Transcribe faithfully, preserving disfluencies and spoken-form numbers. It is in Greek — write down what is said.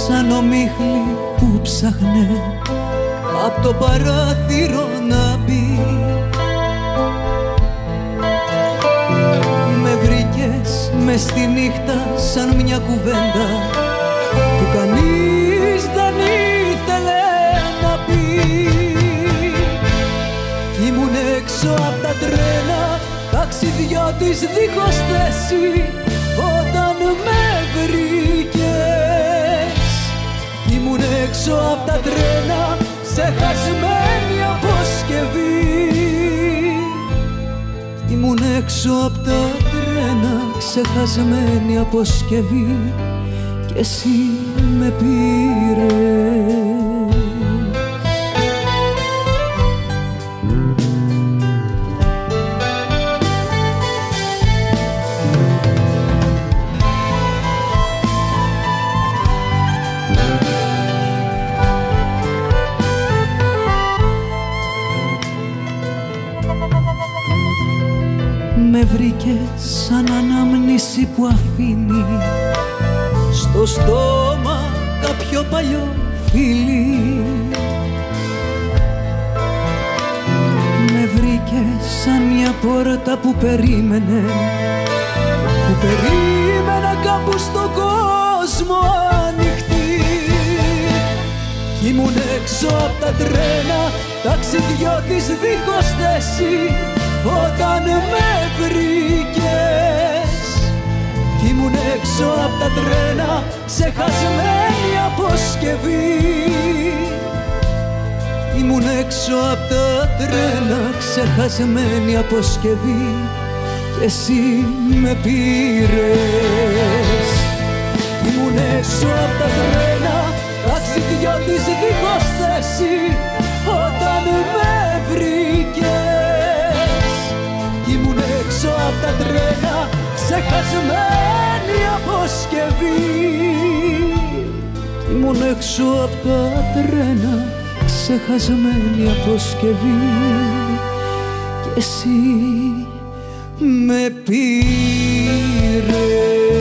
σαν ομίχλη που ψάχνε απ' το παράθυρο να μπει. Με βρήκες μες στη νύχτα σαν μια κουβέντα που κανείς δεν ήθελε να πει. Κι ήμουν έξω απ' τα τρένα, ταξιδιώτης δίχως θέση, όταν με βρήκες. Κι ήμουν έξω απ' τα τρένα, σε χασμένη αποσκευή. Κι ήμουν έξω απ' τα τρένα, ξεχασμένη αποσκευή, κι εσύ με πήρες. Με βρήκε σαν ανάμνηση που αφήνει στο στόμα κάποιο παλιό φίλι. Με βρήκε σαν μια πόρτα που περίμενε, που περίμενα κάπου στον κόσμο ανοιχτή. Κι ήμουν έξω απ' τα τρένα, ταξιδιώτης δίχως θέση, όταν με βρήκες. Κι ήμουν έξω απ' τα τρένα, σε χασμένη αποσκευή. Ήμουν έξω απ' τα τρένα, ξεχασμένη αποσκευή, κι εσύ με πήρες. Ήμουν έξω απ' τα τρένα, ταξιδιώτης δίχως θέση, όταν με βρήκες. Ήμουν έξω απ' τα τρένα, ξεχασμένη αποσκευή. Ήμουν έξω απ' τα τρένα, ξεχασμένη αποσκευή, κι εσύ με πήρες.